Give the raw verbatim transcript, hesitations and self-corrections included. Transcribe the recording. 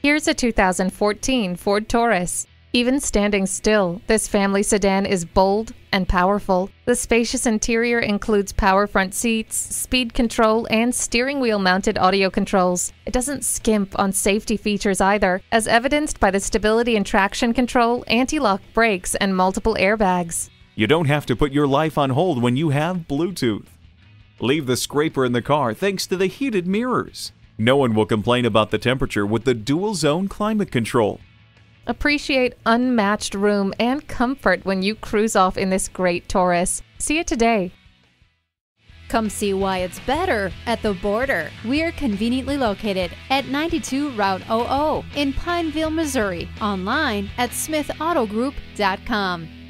Here's a two thousand fourteen Ford Taurus. Even standing still, this family sedan is bold and powerful. The spacious interior includes power front seats, speed control, and steering wheel mounted audio controls. It doesn't skimp on safety features either, as evidenced by the stability and traction control, anti-lock brakes, and multiple airbags. You don't have to put your life on hold when you have Bluetooth. Leave the scraper in the car thanks to the heated mirrors. No one will complain about the temperature with the dual zone climate control. Appreciate unmatched room and comfort when you cruise off in this great Taurus. See it today. Come see why it's better at the border. We are conveniently located at ninety-two Route zero zero in Pineville, Missouri. Online at smith auto group dot com.